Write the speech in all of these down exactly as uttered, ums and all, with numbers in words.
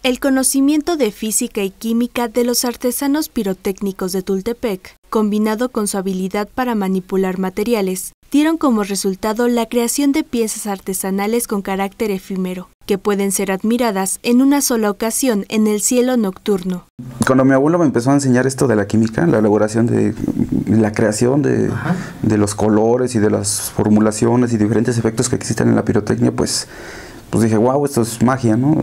El conocimiento de física y química de los artesanos pirotécnicos de Tultepec, combinado con su habilidad para manipular materiales, dieron como resultado la creación de piezas artesanales con carácter efímero, que pueden ser admiradas en una sola ocasión en el cielo nocturno. Cuando mi abuelo me empezó a enseñar esto de la química, la elaboración de la creación de, de los colores y de las formulaciones y diferentes efectos que existen en la pirotecnia, pues... pues dije, wow, esto es magia, ¿no?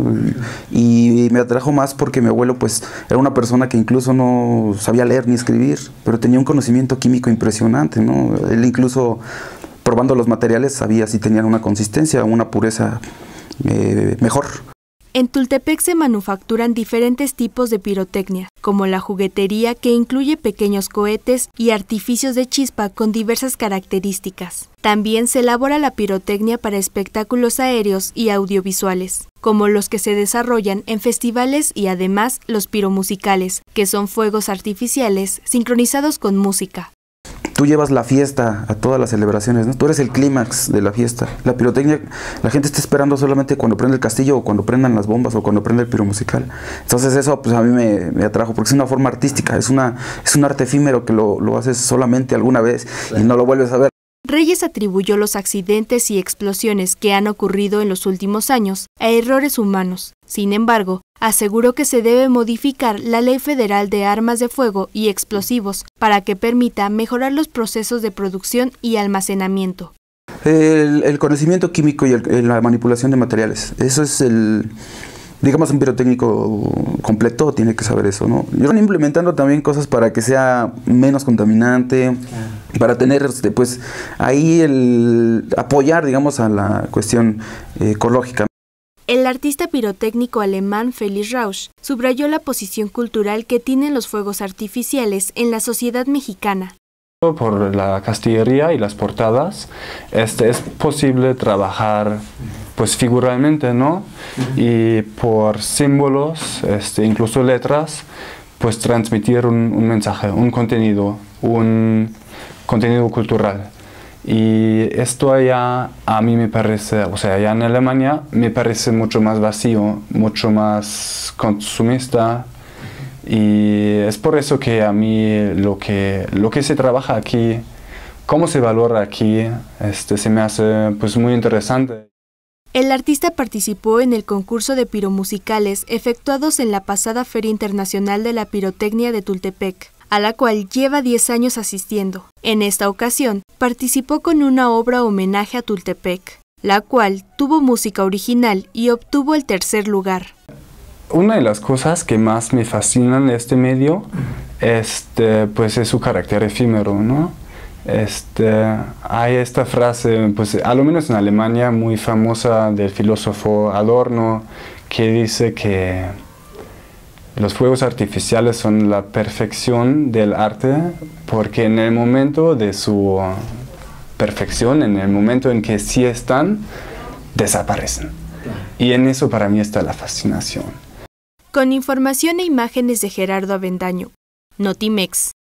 Y me atrajo más porque mi abuelo, pues, era una persona que incluso no sabía leer ni escribir, pero tenía un conocimiento químico impresionante, ¿no? Él incluso, probando los materiales, sabía si tenían una consistencia o una pureza eh, mejor. En Tultepec se manufacturan diferentes tipos de pirotecnia, como la juguetería, que incluye pequeños cohetes y artificios de chispa con diversas características. También se elabora la pirotecnia para espectáculos aéreos y audiovisuales, como los que se desarrollan en festivales, y además los piromusicales, que son fuegos artificiales sincronizados con música. Tú llevas la fiesta a todas las celebraciones, ¿no? Tú eres el clímax de la fiesta. La pirotecnia, la gente está esperando solamente cuando prende el castillo o cuando prendan las bombas o cuando prende el piromusical. Entonces eso, pues, a mí me, me atrajo porque es una forma artística, es, una, es un arte efímero que lo, lo haces solamente alguna vez y no lo vuelves a ver. Reyes atribuyó los accidentes y explosiones que han ocurrido en los últimos años a errores humanos. Sin embargo, aseguró que se debe modificar la Ley Federal de Armas de Fuego y Explosivos para que permita mejorar los procesos de producción y almacenamiento. El, el conocimiento químico y el, la manipulación de materiales, eso es el... digamos, un pirotécnico completo tiene que saber eso, ¿no? Yo estoy implementando también cosas para que sea menos contaminante, para tener, pues, ahí el apoyar, digamos, a la cuestión eh, ecológica. El artista pirotécnico alemán Felix Rausch subrayó la posición cultural que tienen los fuegos artificiales en la sociedad mexicana. Por la castillería y las portadas, este, es posible trabajar, pues, figuralmente, ¿no? Y por símbolos, este, incluso letras, pues transmitir un, un mensaje, un contenido, un contenido cultural. Y esto allá a mí me parece, o sea, allá en Alemania me parece mucho más vacío, mucho más consumista. Y es por eso que a mí lo que, lo que se trabaja aquí, cómo se valora aquí, este, se me hace, pues, muy interesante. El artista participó en el concurso de piromusicales efectuados en la pasada Feria Internacional de la Pirotecnia de Tultepec, a la cual lleva diez años asistiendo. En esta ocasión, participó con una obra homenaje a Tultepec, la cual tuvo música original y obtuvo el tercer lugar. Una de las cosas que más me fascinan de este medio, este, pues, es su carácter efímero, ¿no? Este, hay esta frase, pues, a lo menos en Alemania, muy famosa del filósofo Adorno, que dice que los fuegos artificiales son la perfección del arte, porque en el momento de su perfección, en el momento en que sí están, desaparecen. Y en eso para mí está la fascinación. Con información e imágenes de Gerardo Avendaño, Notimex.